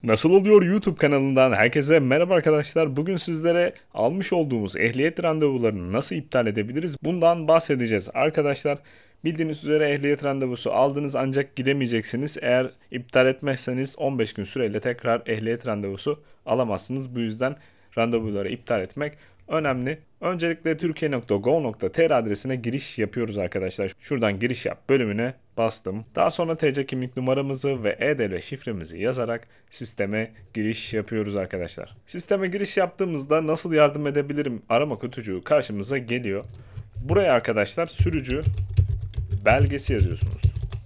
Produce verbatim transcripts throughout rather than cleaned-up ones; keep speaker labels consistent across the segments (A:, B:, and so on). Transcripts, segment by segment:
A: Nasıl oluyor YouTube kanalından herkese merhaba arkadaşlar. Bugün sizlere almış olduğumuz ehliyet randevularını nasıl iptal edebiliriz? Bundan bahsedeceğiz arkadaşlar. Bildiğiniz üzere ehliyet randevusu aldınız ancak gidemeyeceksiniz. Eğer iptal etmezseniz on beş gün süreyle tekrar ehliyet randevusu alamazsınız. Bu yüzden randevuları iptal etmek önemli. Öncelikle türkiye nokta gov nokta tr adresine giriş yapıyoruz arkadaşlar. Şuradan giriş yap bölümüne bastım. Daha sonra T C kimlik numaramızı ve e-devlet şifremizi yazarak sisteme giriş yapıyoruz arkadaşlar. Sisteme giriş yaptığımızda nasıl yardım edebilirim arama kutucuğu karşımıza geliyor. Buraya arkadaşlar sürücü belgesi yazıyorsunuz.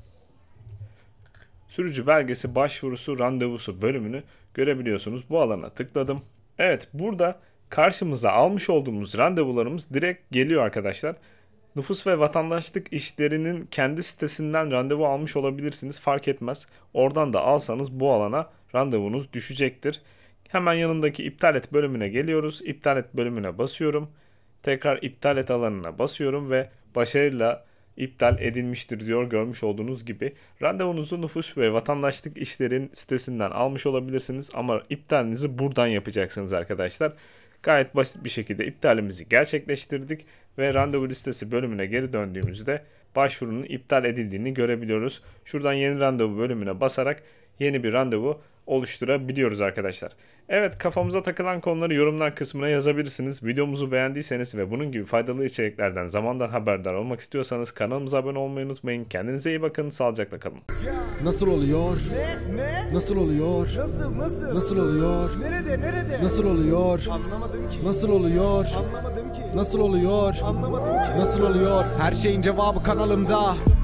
A: Sürücü belgesi başvurusu randevusu bölümünü görebiliyorsunuz. Bu alana tıkladım. Evet, burada karşımıza almış olduğumuz randevularımız direkt geliyor arkadaşlar. Nüfus ve vatandaşlık işlerinin kendi sitesinden randevu almış olabilirsiniz, fark etmez. Oradan da alsanız bu alana randevunuz düşecektir. Hemen yanındaki iptal et bölümüne geliyoruz. İptal et bölümüne basıyorum. Tekrar iptal et alanına basıyorum ve başarıyla iptal edilmiştir diyor, görmüş olduğunuz gibi. Randevunuzu nüfus ve vatandaşlık işlerin sitesinden almış olabilirsiniz ama iptalinizi buradan yapacaksınız arkadaşlar. Gayet basit bir şekilde iptalimizi gerçekleştirdik ve randevu listesi bölümüne geri döndüğümüzde başvurunun iptal edildiğini görebiliyoruz. Şuradan yeni randevu bölümüne basarak yeni bir randevu oluşturabiliyoruz arkadaşlar. Evet, kafamıza takılan konuları yorumlar kısmına yazabilirsiniz. Videomuzu beğendiyseniz ve bunun gibi faydalı içeriklerden zamandan haberdar olmak istiyorsanız kanalımıza abone olmayı unutmayın. Kendinize iyi bakın, sağlıcakla kalın.
B: Nasıl oluyor?
C: Ne? Ne?
B: Nasıl oluyor?
C: Nasıl? Nasıl?
B: Nasıl oluyor?
C: Nerede? Nerede?
B: Nasıl oluyor?
C: Anlamadım ki.
B: Nasıl oluyor?
C: Anlamadım ki.
B: Nasıl oluyor?
C: Anlamadım ki.
B: Nasıl oluyor? Her şeyin cevabı kanalımda.